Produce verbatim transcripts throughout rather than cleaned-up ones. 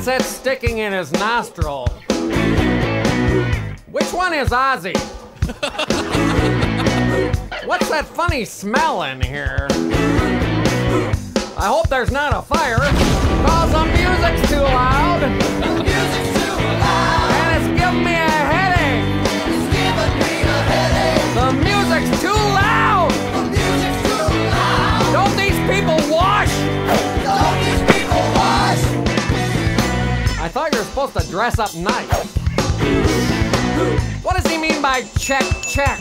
What's that sticking in his nostril? Which one is Ozzy? What's that funny smell in here? I hope there's not a fire, cause the music's too loud. The music's too loud. And it's giving me a headache. It's giving me a headache. The music's too loud. The music's too loud. Don't these people wash? Don't these people wash? I thought you were supposed to dress up nice. What does he mean by check, check?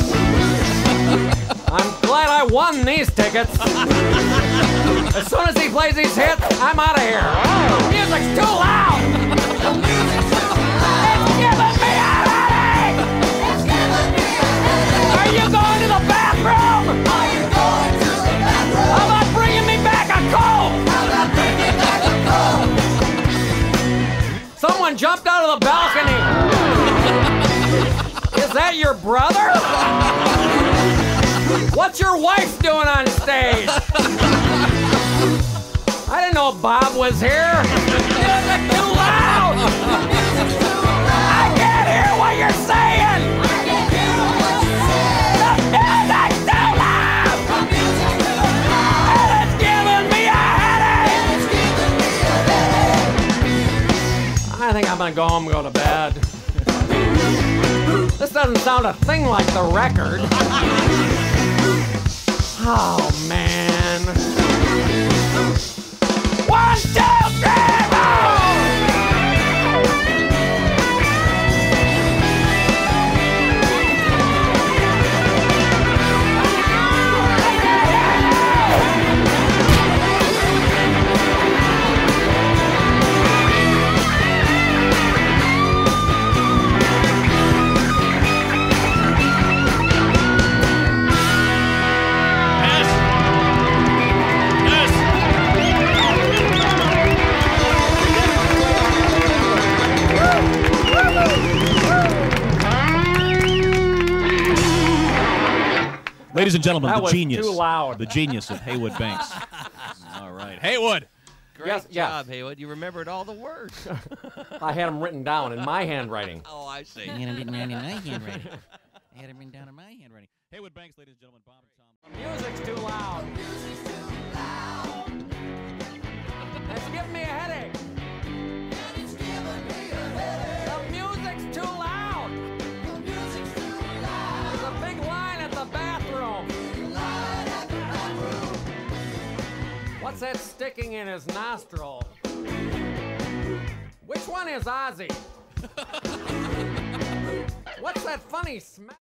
I'm glad I won these tickets. As soon as he plays these hits, I'm out of here. The music's too loud. The music's too loud. It's giving me a headache. It's giving me a headache. Are you going to the bathroom? Are you going to the bathroom? How about bringing me back a Coke? How about bringing back a Coke? Someone jumped out of the balcony. Is that your brother? What's your wife doing on stage? I didn't know Bob was here. Music's too loud. I can't hear what you're saying. I can't hear what you're saying. The music's too loud. The music's too loud. And it's giving me a headache. It's giving me a headache. I think I'm gonna go home and go to bed. This doesn't sound a thing like the record. Oh, man. One, two, three, four! Ladies and gentlemen, That the was genius. too loud. The genius of Haywood Banks. All right. Haywood! Great Yes, yes. job, Haywood. You remembered all the words. I had them written down in my handwriting. Oh, I see. I had it written down in my handwriting. I had it written down in my handwriting. Haywood Banks, ladies and gentlemen, Bob and Tom. The music's too loud. Music's too loud. It's giving me a headache. And it's giving me a headache. The music's too loud. The music's too loud. There's a big line at the bathroom. Line at the bathroom. What's that sticking in his nostril? Which one is Ozzy? What's that funny smell?